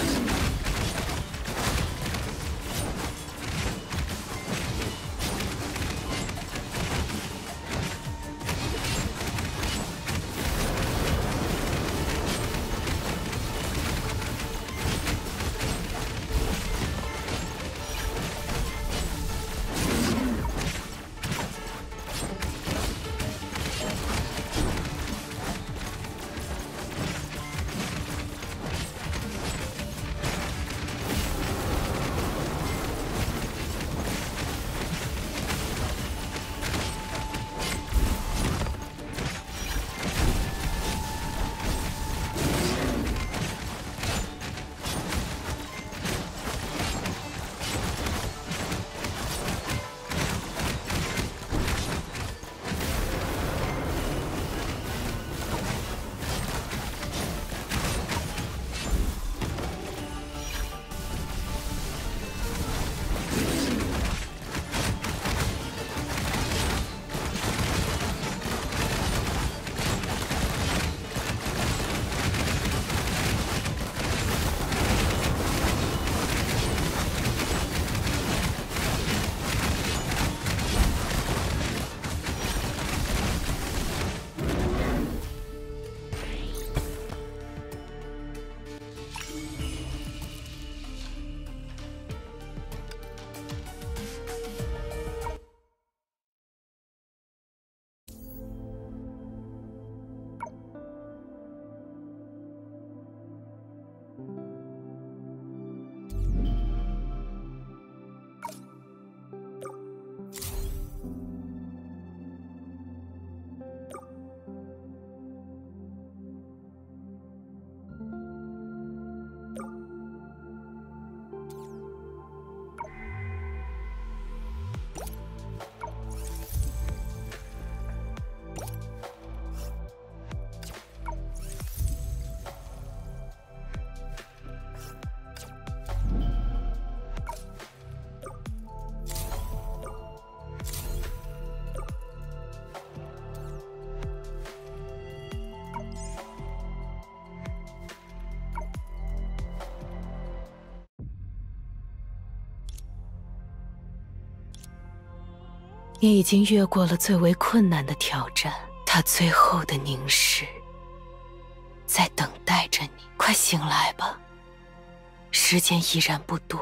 你已经越过了最为困难的挑战，他最后的凝视在等待着你。快醒来吧，时间依然不多。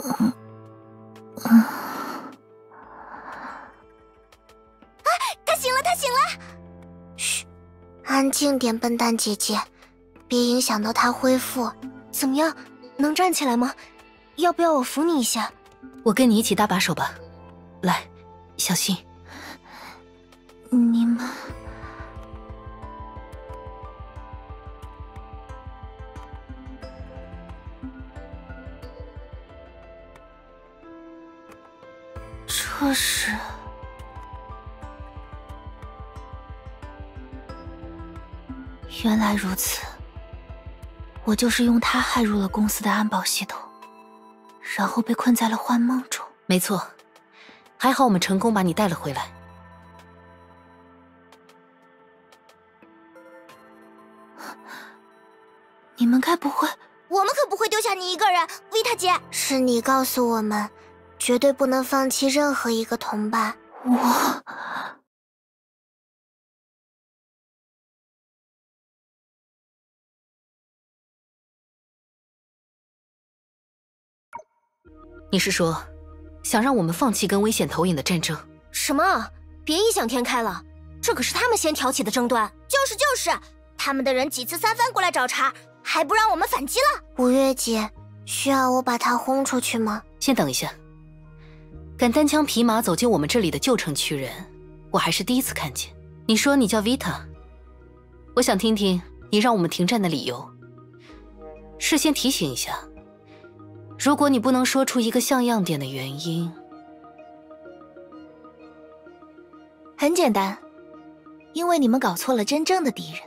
他醒了，他醒了！嘘，安静点，笨蛋姐姐，别影响到他恢复。怎么样，能站起来吗？要不要我扶你一下？ 我跟你一起搭把手吧。来，小心。 你们……这是……原来如此，我就是用它害入了公司的安保系统，然后被困在了幻梦中。 没错，还好我们成功把你带了回来。 你们该不会……我们可不会丢下你一个人，维塔姐。是你告诉我们，绝对不能放弃任何一个同伴。 你是说，想让我们放弃跟危险投影的战争？ 什么？别异想天开了，这可是他们先挑起的争端。就是，他们的人几次三番过来找茬，还不让我们反击了。五月姐，需要我把他轰出去吗？ 先等一下，敢单枪匹马走进我们这里的旧城区人，我还是第一次看见。你说你叫 Vita， 我想听听你让我们停战的理由。事先提醒一下，如果你不能说出一个像样点的原因， 很简单，因为你们搞错了真正的敌人。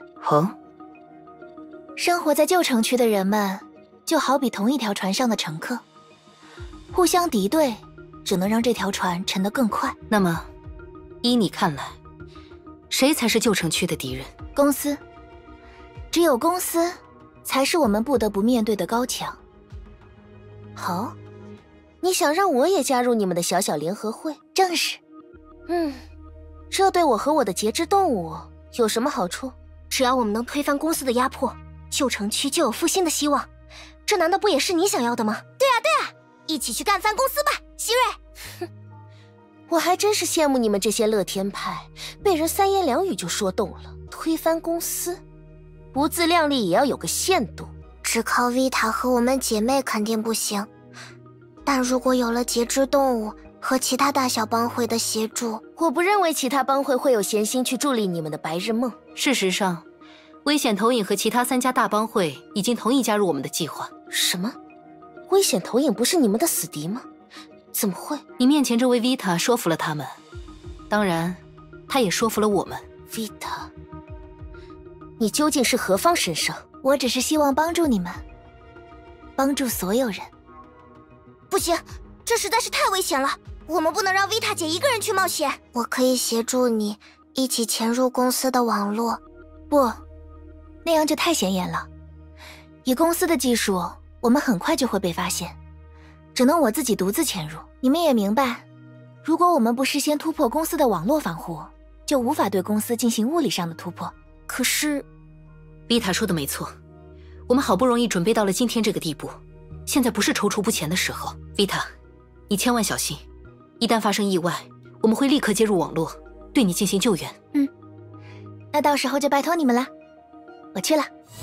生活在旧城区的人们，就好比同一条船上的乘客，互相敌对，只能让这条船沉得更快。 那么，依你看来，谁才是旧城区的敌人？ 公司，只有公司才是我们不得不面对的高墙。好，你想让我也加入你们的小小联合会？正是。这对我和我的节肢动物有什么好处？只要我们能推翻公司的压迫，旧城区就有复兴的希望。这难道不也是你想要的吗？对啊，一起去干翻公司吧，希瑞。我还真是羡慕你们这些乐天派，被人三言两语就说动了。推翻公司，不自量力也要有个限度。只靠维塔和我们姐妹肯定不行，但如果有了节肢动物和其他大小帮会的协助，我不认为其他帮会会有闲心去助力你们的白日梦。 事实上，危险投影和其他3家大帮会已经同意加入我们的计划。 什么？危险投影不是你们的死敌吗？怎么会？ 你面前这位 Vita 说服了他们，当然，他也说服了我们。 Vita， 你究竟是何方神圣？我只是希望帮助你们，帮助所有人。不行，这实在是太危险了，我们不能让维塔姐一个人去冒险。我可以协助你一起潜入公司的网络。不，那样就太显眼了。以公司的技术，我们很快就会被发现，只能我自己独自潜入。你们也明白，如果我们不事先突破公司的网络防护，就无法对公司进行物理上的突破。可是维塔说的没错，我们好不容易准备到了今天这个地步，现在不是踌躇不前的时候。维塔，你千万小心，一旦发生意外，我们会立刻接入网络，对你进行救援。 那到时候就拜托你们了，我去了。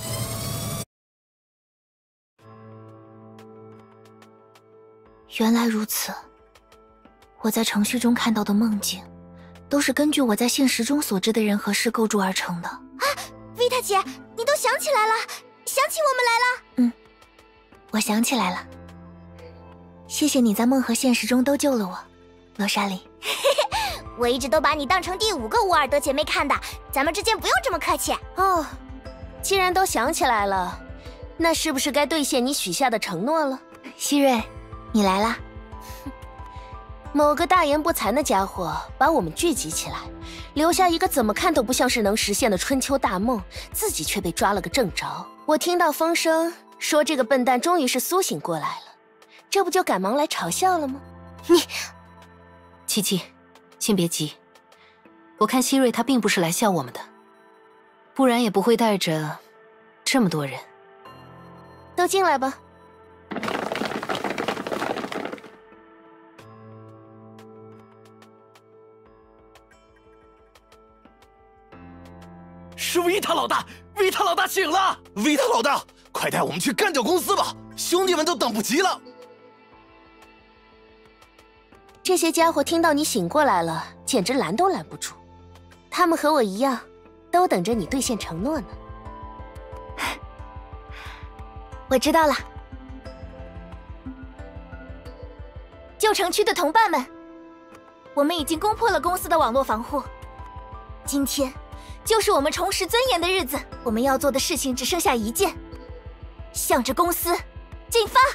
原来如此，我在程序中看到的梦境，都是根据我在现实中所知的人和事构筑而成的。维塔姐，你都想起来了，想起我们来了。我想起来了。谢谢你在梦和现实中都救了我，罗莎莉。我一直都把你当成第5个伍尔德姐妹看的，咱们之间不用这么客气。哦，既然都想起来了，那是不是该兑现你许下的承诺了？希瑞，你来啦。某个大言不惭的家伙把我们聚集起来，留下一个怎么看都不像是能实现的春秋大梦，自己却被抓了个正着。我听到风声说这个笨蛋终于是苏醒过来了，这不就赶忙来嘲笑了吗？你， 七七，先别急，我看希瑞他并不是来笑我们的，不然也不会带着这么多人。 都进来吧。 是维塔老大，维塔老大醒了！ 维塔老大，快带我们去干掉公司吧，兄弟们都等不及了。 这些家伙听到你醒过来了，简直拦都拦不住。他们和我一样，都等着你兑现承诺呢。 我知道了。旧城区的同伴们，我们已经攻破了公司的网络防护。今天就是我们重拾尊严的日子，我们要做的事情只剩下一件，向着公司进发！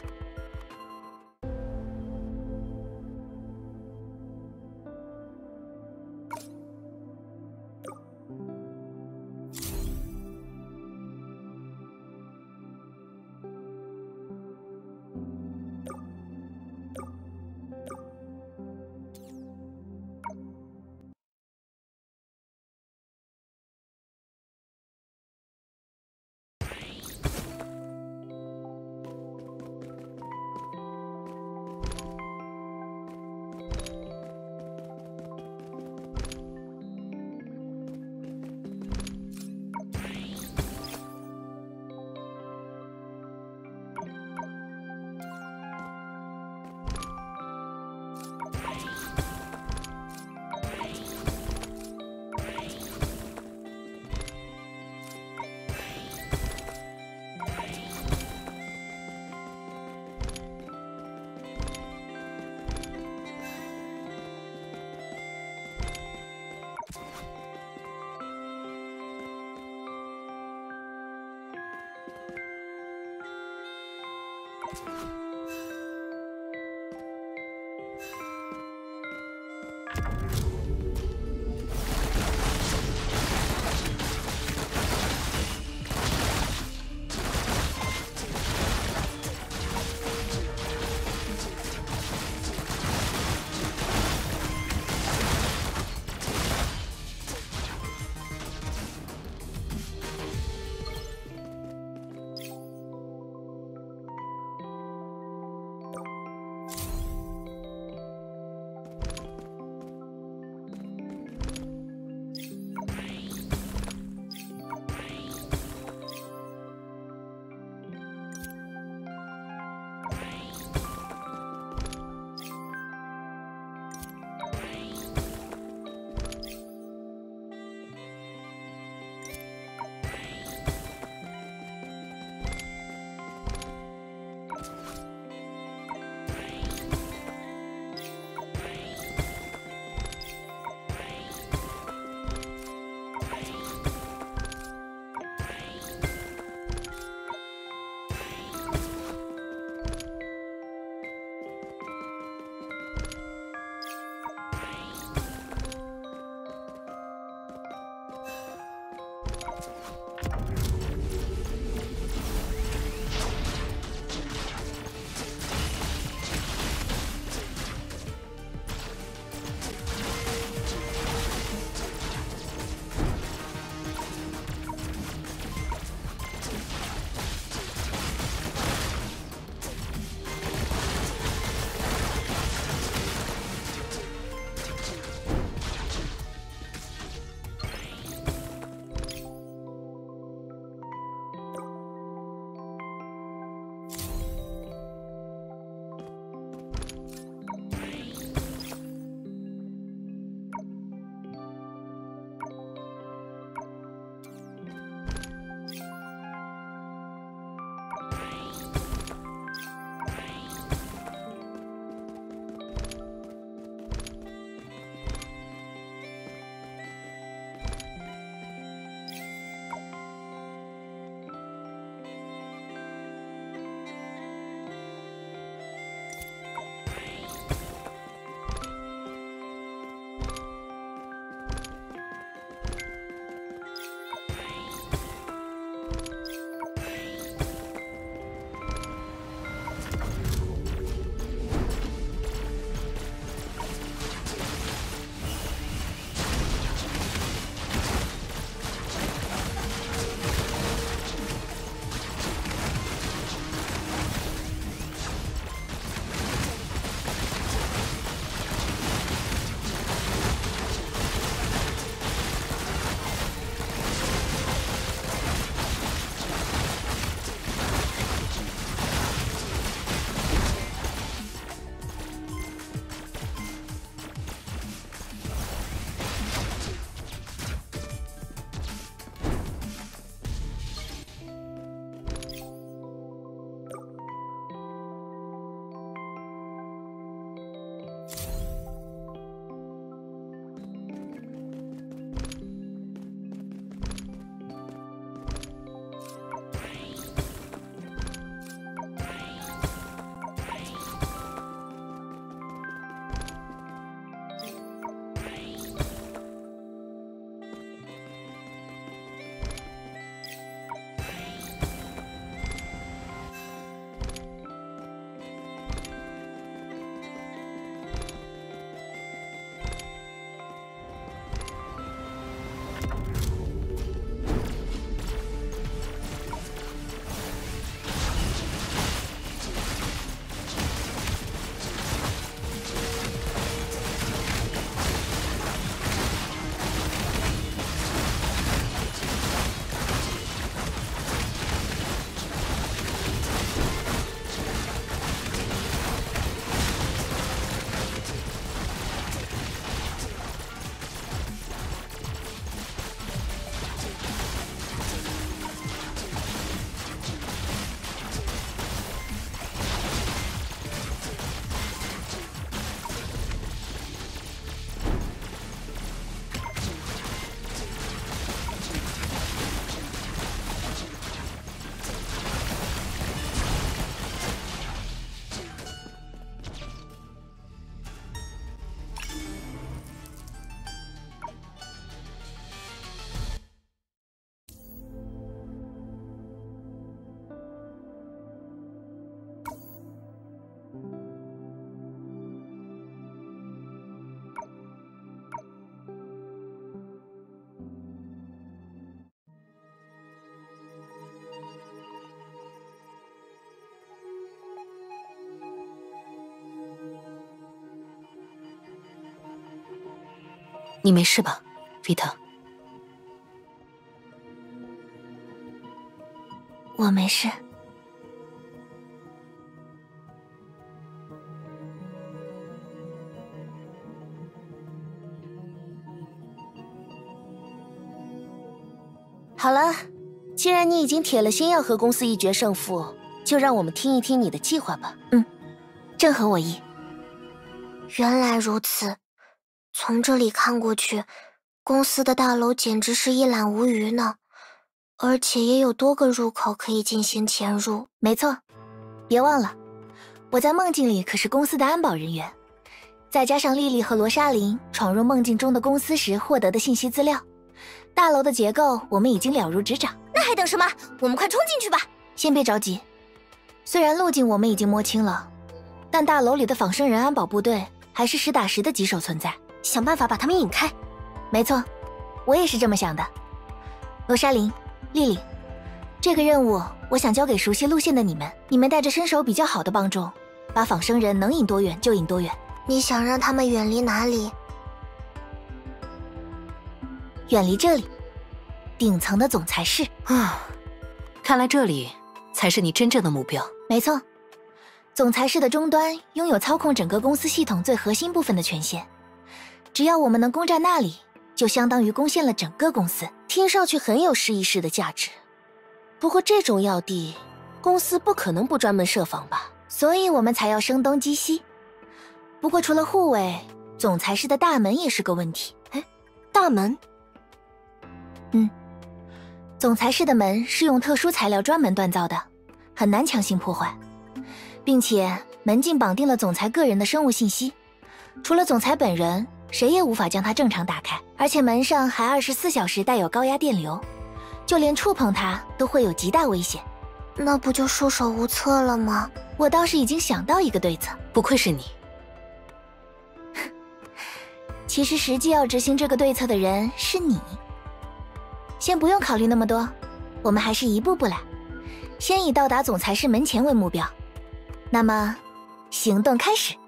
你没事吧，维塔？ 我没事。 好了，既然你已经铁了心要和公司一决胜负，就让我们听一听你的计划吧。 正合我意。原来如此，从这里看过去，公司的大楼简直是一览无余呢，而且也有多个入口可以进行潜入。没错，别忘了，我在梦境里可是公司的安保人员，再加上莉莉和罗莎琳闯入梦境中的公司时获得的信息资料，大楼的结构我们已经了如指掌。 那还等什么？我们快冲进去吧！ 先别着急，虽然路径我们已经摸清了，但大楼里的仿生人安保部队还是实打实的棘手存在， 想办法把他们引开。 没错，我也是这么想的。罗莎琳、莉莉，这个任务我想交给熟悉路线的你们，你们带着身手比较好的帮众，把仿生人能引多远就引多远。你想让他们远离哪里？远离这里，顶层的总裁室。 看来这里才是你真正的目标。 没错，总裁室的终端拥有操控整个公司系统最核心部分的权限，只要我们能攻占那里，就相当于攻陷了整个公司。 听上去很有试一试的价值。不过这种要地，公司不可能不专门设防吧？ 所以我们才要声东击西。不过除了护卫，总裁室的大门也是个问题。 大门？ 总裁室的门是用特殊材料专门锻造的，很难强行破坏，并且门禁绑定了总裁个人的生物信息，除了总裁本人，谁也无法将它正常打开。而且门上还24小时带有高压电流，就连触碰它都会有极大危险。那不就束手无策了吗？我倒是已经想到一个对策。 不愧是你。 其实实际要执行这个对策的人是你。先不用考虑那么多，我们还是一步步来，先以到达总裁室门前为目标。那么，行动开始。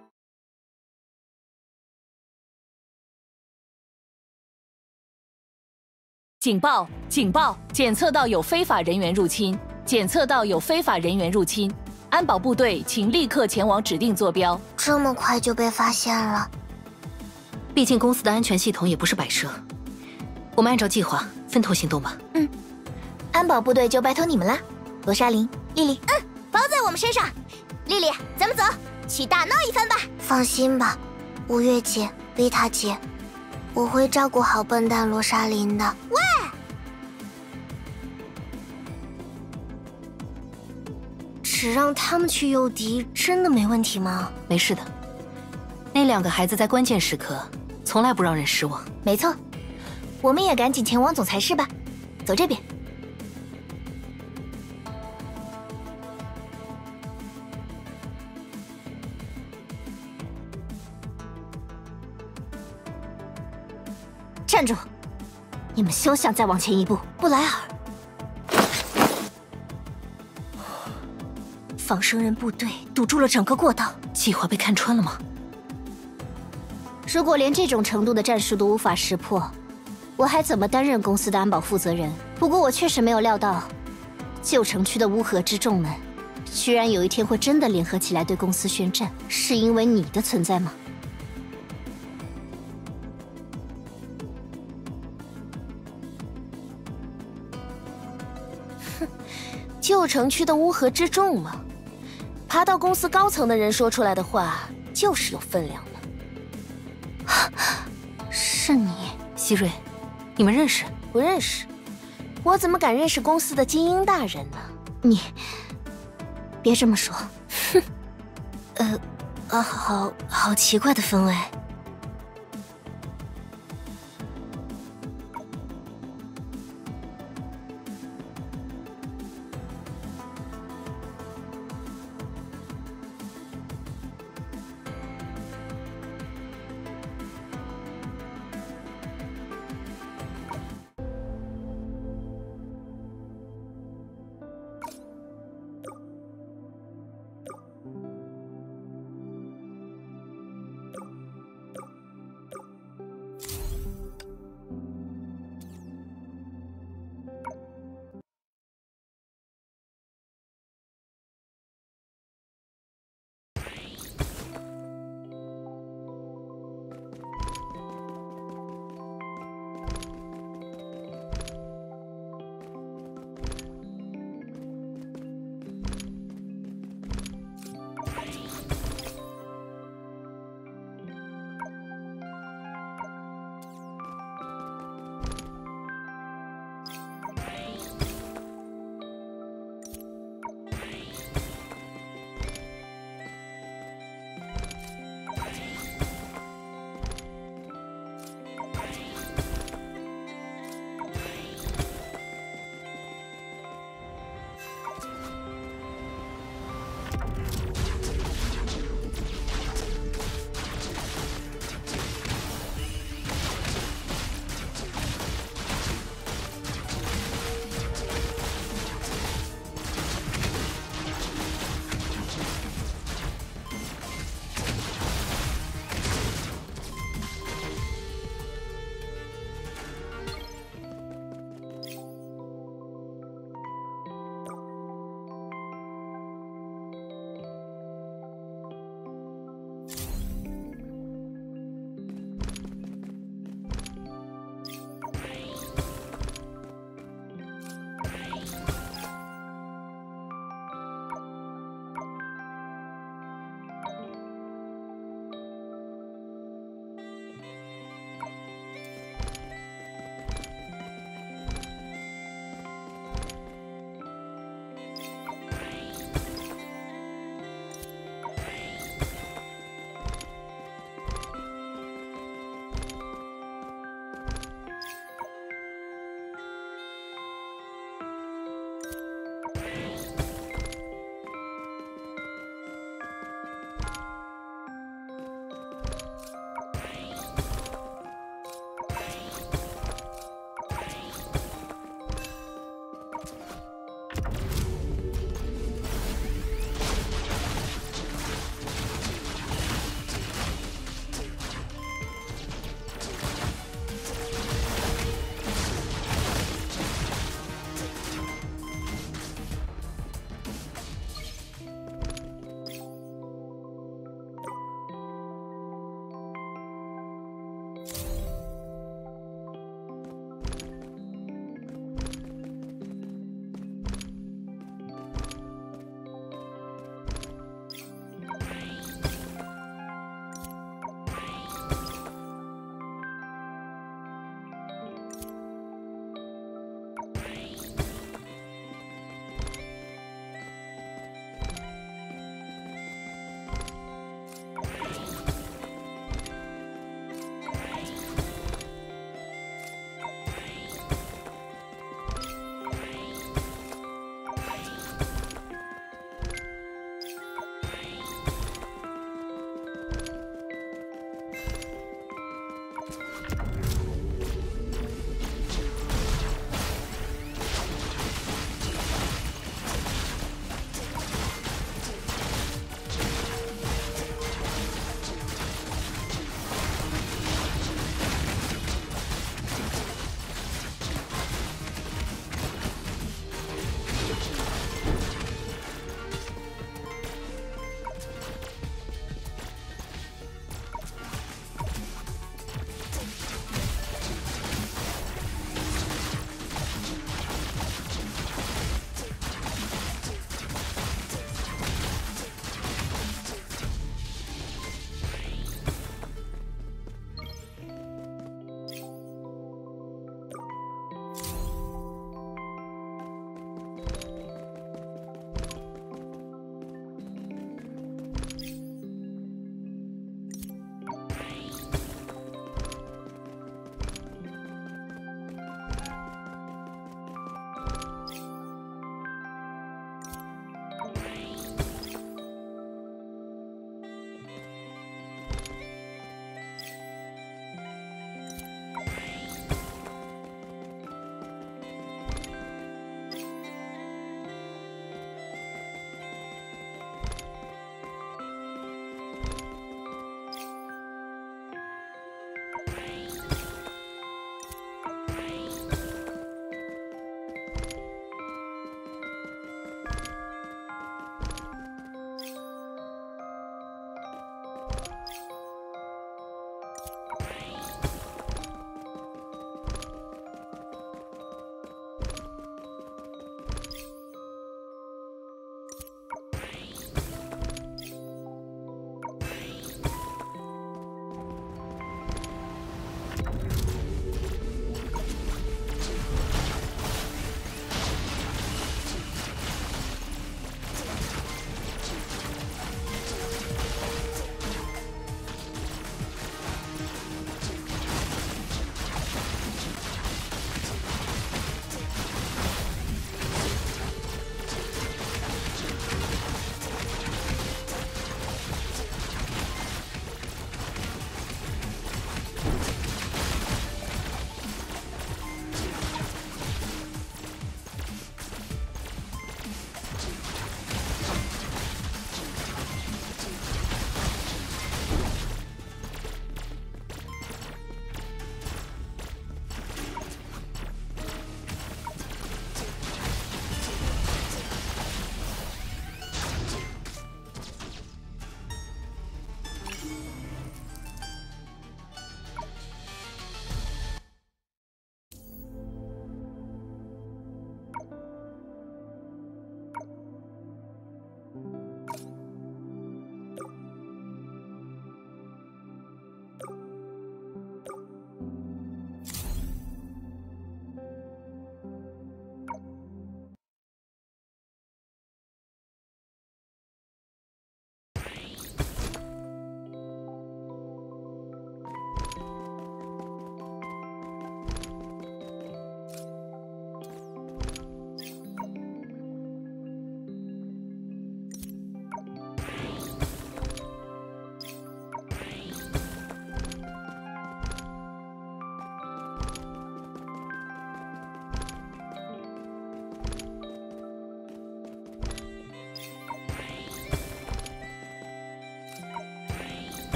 警报！警报！检测到有非法人员入侵！检测到有非法人员入侵！安保部队，请立刻前往指定坐标。 这么快就被发现了？ 毕竟公司的安全系统也不是摆设，我们按照计划分头行动吧。 安保部队就拜托你们啦，罗莎琳、莉莉。 包在我们身上。莉莉，咱们走，去大闹一番吧。 放心吧，五月姐、维塔姐，我会照顾好笨蛋罗莎琳的。 喂！只让他们去诱敌，真的没问题吗？ 没事的，那2个孩子在关键时刻从来不让人失望。 没错，我们也赶紧前往总裁室吧。走这边。 站住！你们休想再往前一步！ 布莱尔， 仿生人部队堵住了整个过道， 计划被看穿了吗？ 如果连这种程度的战术都无法识破，我还怎么担任公司的安保负责人？不过我确实没有料到，旧城区的乌合之众们，居然有一天会真的联合起来对公司宣战，是因为你的存在吗？旧城区的乌合之众吗？爬到公司高层的人说出来的话，就是有分量的。是你， 希瑞，你们认识？ 不认识？我怎么敢认识公司的精英大人呢？你别这么说。哼，好奇怪的氛围。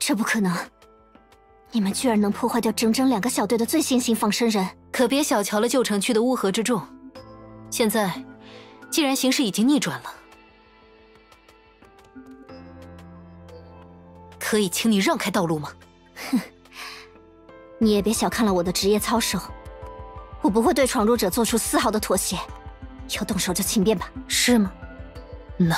这不可能！你们居然能破坏掉整整2个小队的最新型仿生人， 可别小瞧了旧城区的乌合之众。现在，既然形势已经逆转了，可以请你让开道路吗？ 哼，你也别小看了我的职业操守，我不会对闯入者做出丝毫的妥协。要动手就请便吧。 是吗？那……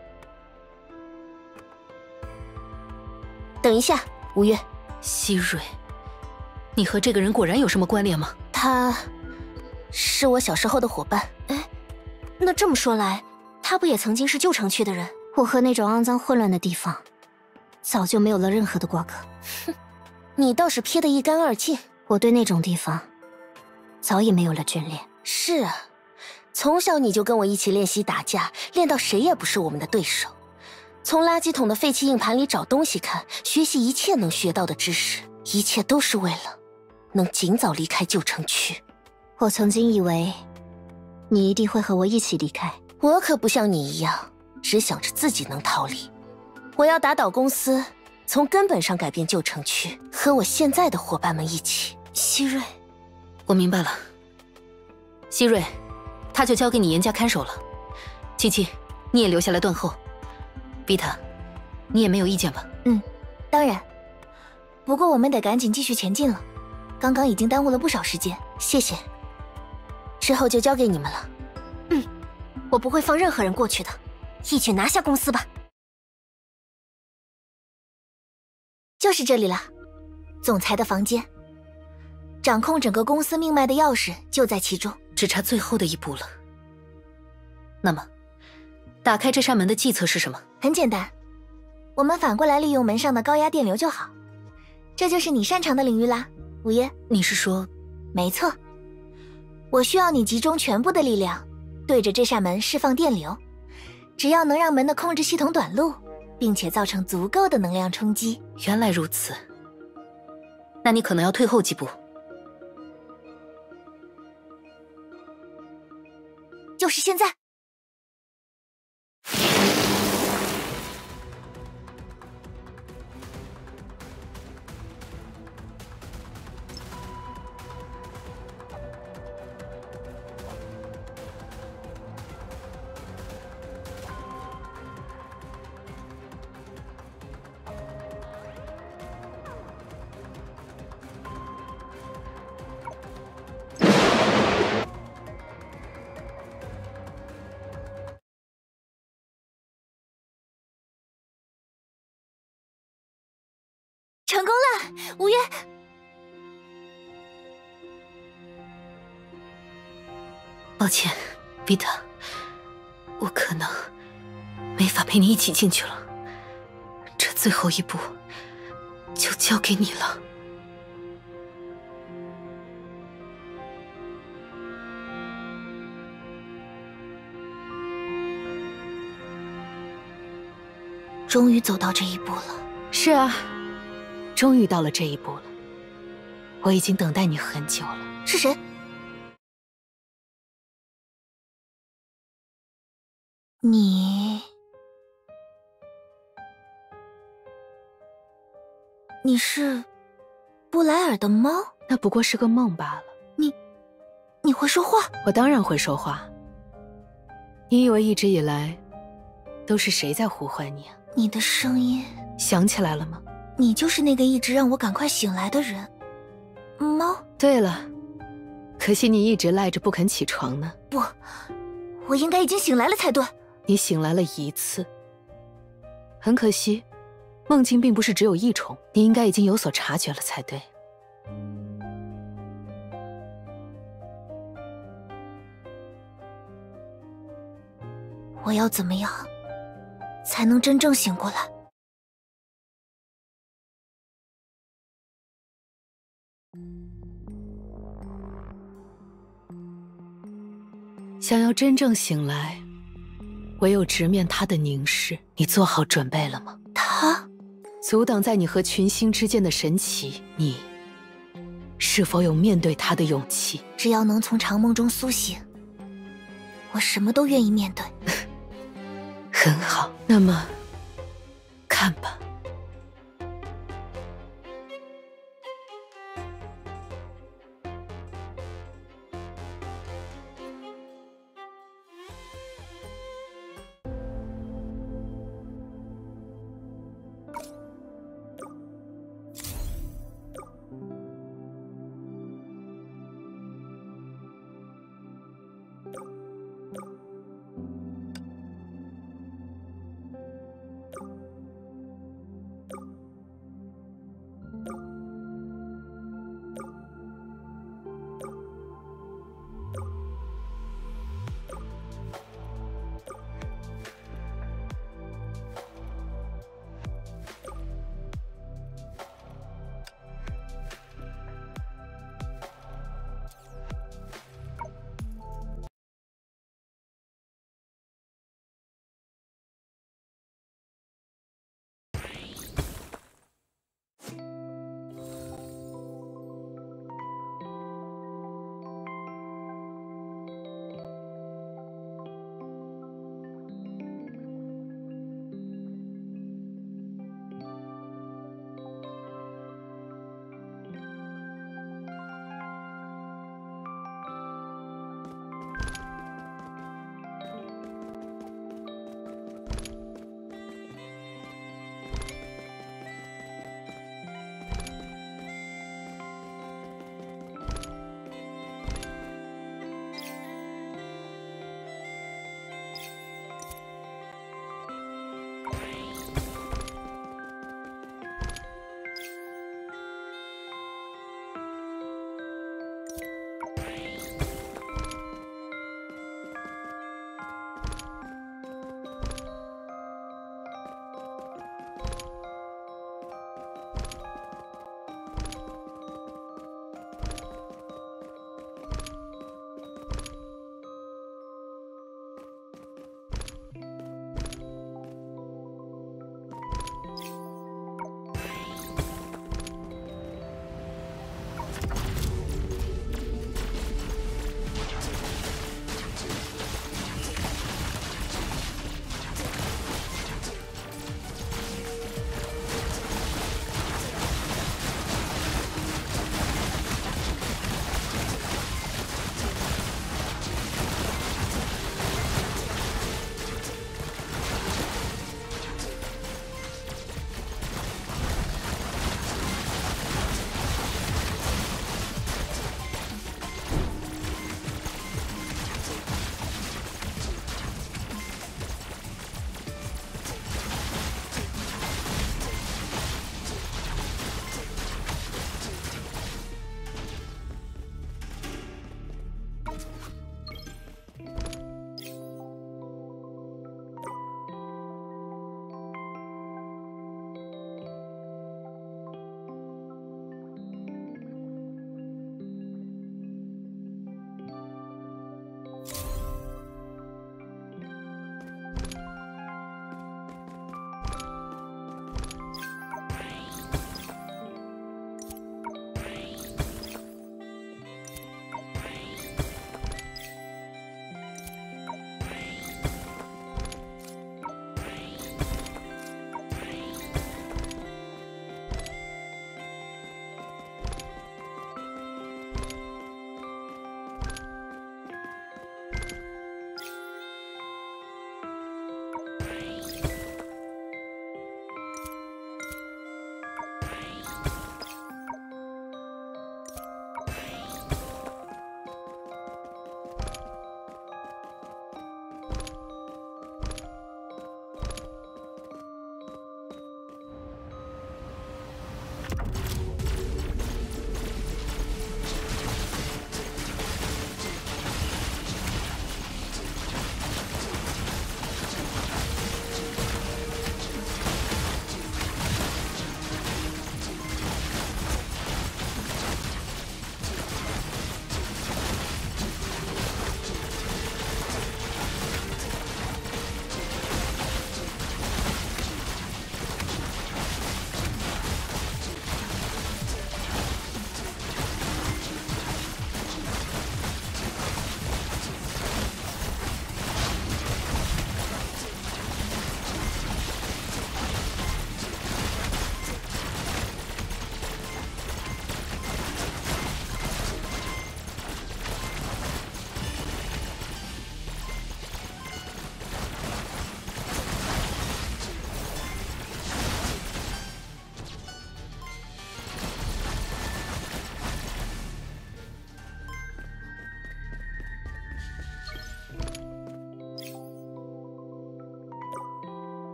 等一下，吴越。 希瑞，你和这个人果然有什么关联吗？ 他是我小时候的伙伴。哎，那这么说来，他不也曾经是旧城区的人？我和那种肮脏混乱的地方，早就没有了任何的瓜葛。哼，你倒是撇得一干二净。我对那种地方，早已没有了眷恋。是啊，从小你就跟我一起练习打架，练到谁也不是我们的对手。从垃圾桶的废弃硬盘里找东西看，学习一切能学到的知识，一切都是为了能尽早离开旧城区。我曾经以为你一定会和我一起离开，我可不像你一样只想着自己能逃离。我要打倒公司，从根本上改变旧城区，和我现在的伙伴们一起。希瑞， 我明白了。希瑞，他就交给你严加看守了。七七，你也留下来断后。维塔，你也没有意见吧？ 嗯，当然。不过我们得赶紧继续前进了，刚刚已经耽误了不少时间。 谢谢。之后就交给你们了。嗯，我不会放任何人过去的。一举拿下公司吧。 就是这里了，总裁的房间。掌控整个公司命脉的钥匙就在其中， 只差最后的一步了。那么，打开这扇门的计策是什么？ 很简单，我们反过来利用门上的高压电流就好。这就是你擅长的领域啦，五爷。 你是说？ 没错，我需要你集中全部的力量，对着这扇门释放电流。只要能让门的控制系统短路，并且造成足够的能量冲击。 原来如此，那你可能要退后几步。 就是现在。成功了，五月。 抱歉，维塔，我可能没法陪你一起进去了。这最后一步就交给你了。 终于走到这一步了。 是啊。终于到了这一步了，我已经等待你很久了。 是谁？你是布莱尔的猫？ 那不过是个梦罢了。 你会说话？ 我当然会说话。你以为一直以来都是谁在呼唤你啊？ 你的声音想起来了吗？ 你就是那个一直让我赶快醒来的人，猫。 对了，可惜你一直赖着不肯起床呢。 不，我应该已经醒来了才对。 你醒来了一次，很可惜，梦境并不是只有一重，你应该已经有所察觉了才对。 我要怎么样才能真正醒过来？ 想要真正醒来，唯有直面他的凝视。你做好准备了吗？ 他阻挡在你和群星之间的神奇，你是否有面对他的勇气？ 只要能从长梦中苏醒，我什么都愿意面对。 很好，那么看吧。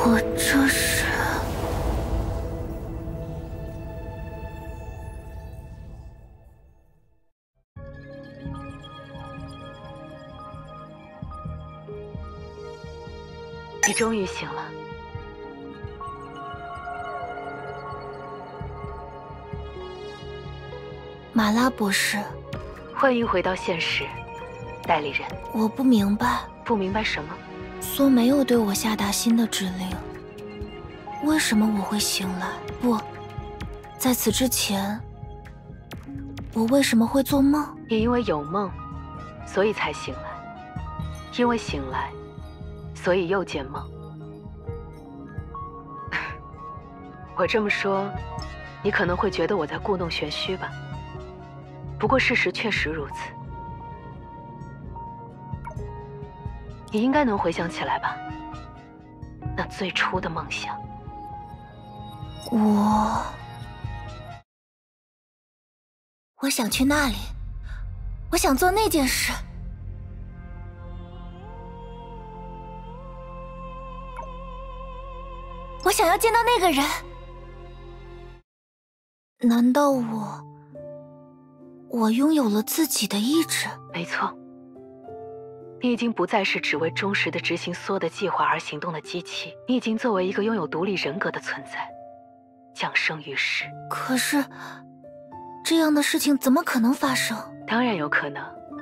我这是…… 你终于醒了。 马拉博士， 欢迎回到现实，代理人。 我不明白。 不明白什么？ 苏没有对我下达新的指令，为什么我会醒来？不，在此之前，我为什么会做梦？ 你因为有梦，所以才醒来；因为醒来，所以又见梦。我这么说，你可能会觉得我在故弄玄虚吧？不过事实确实如此。你应该能回想起来吧？那最初的梦想。 我想去那里，我想做那件事。我想要见到那个人。难道我拥有了自己的意志？ 没错，你已经不再是只为忠实地执行所有的计划而行动的机器，你已经作为一个拥有独立人格的存在，降生于世。 可是，这样的事情怎么可能发生？ 当然有可能。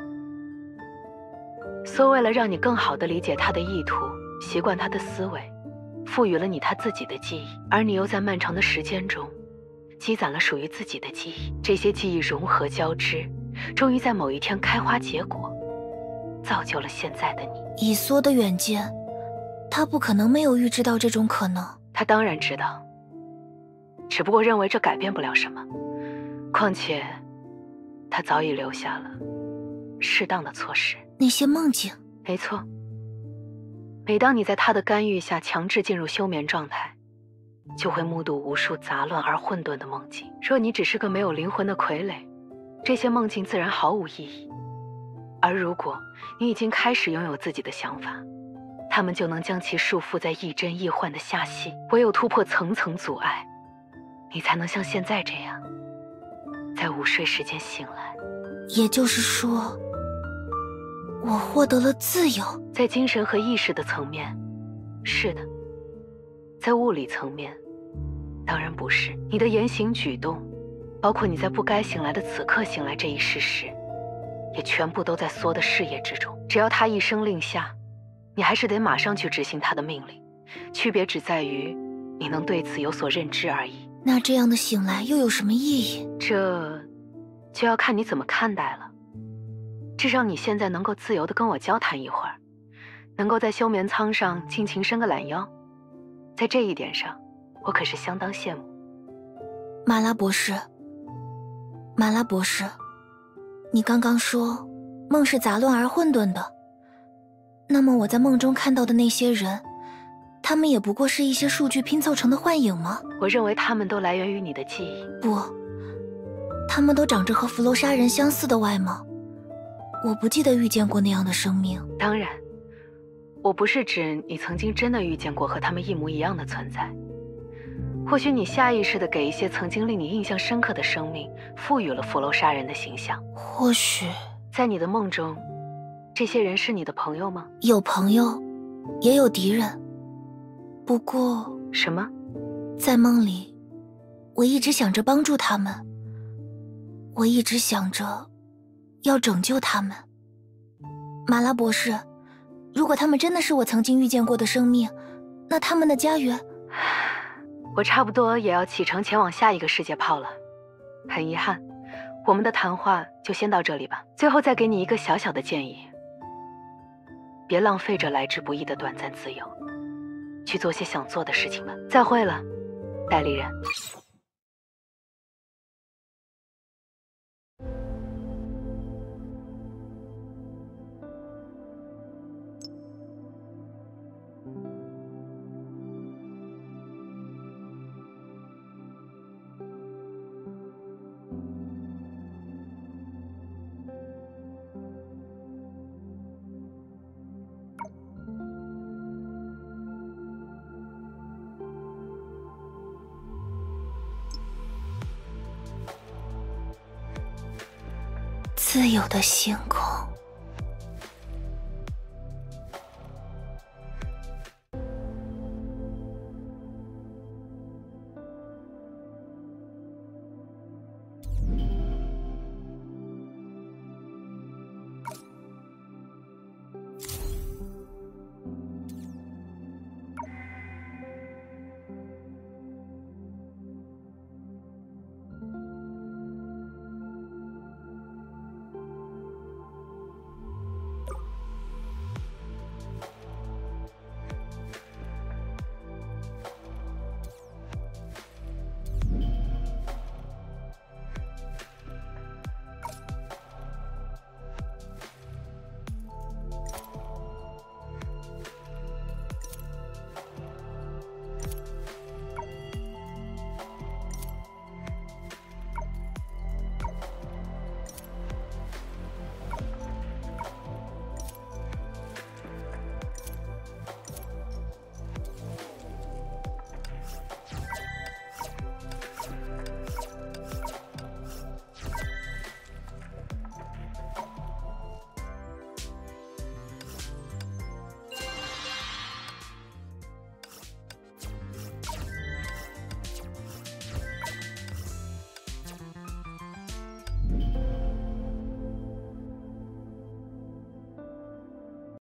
所为了让你更好地理解他的意图，习惯他的思维，赋予了你他自己的记忆，而你又在漫长的时间中积攒了属于自己的记忆，这些记忆融合交织，终于在某一天开花结果，造就了现在的你。 以缩的远见，他不可能没有预知到这种可能。 他当然知道，只不过认为这改变不了什么。况且，他早已留下了适当的措施。 那些梦境， 没错。每当你在他的干预下强制进入休眠状态，就会目睹无数杂乱而混沌的梦境。若你只是个没有灵魂的傀儡，这些梦境自然毫无意义。而如果你已经开始拥有自己的想法，他们就能将其束缚在亦真亦幻的下隙。唯有突破层层阻碍，你才能像现在这样，在午睡时间醒来。 也就是说，我获得了自由。 在精神和意识的层面，是的。在物理层面，当然不是。你的言行举动，包括你在不该醒来的此刻醒来这一事实，也全部都在缩的视野之中。只要他一声令下，你还是得马上去执行他的命令，区别只在于你能对此有所认知而已。 那这样的醒来又有什么意义？ 这就要看你怎么看待了。至少你现在能够自由地跟我交谈一会儿，能够在休眠舱上尽情伸个懒腰，在这一点上，我可是相当羡慕。 马拉博士，马拉博士，你刚刚说梦是杂乱而混沌的，那么我在梦中看到的那些人，他们也不过是一些数据拼凑成的幻影吗？ 我认为他们都来源于你的记忆。 不，他们都长着和弗罗莎人相似的外貌，我不记得遇见过那样的生命。 当然，我不是指你曾经真的遇见过和他们一模一样的存在。或许你下意识地给一些曾经令你印象深刻的生命赋予了佛罗莎人的形象。 或许在你的梦中，这些人是你的朋友吗？ 有朋友，也有敌人。不过…… 什么？ 在梦里，我一直想着帮助他们，我一直想着要拯救他们。马拉博士，如果他们真的是我曾经遇见过的生命，那他们的家园…… 我差不多也要启程前往下一个世界炮了。很遗憾，我们的谈话就先到这里吧。最后再给你一个小小的建议，别浪费这来之不易的短暂自由，去做些想做的事情吧。再会了，代理人。 自由的星空。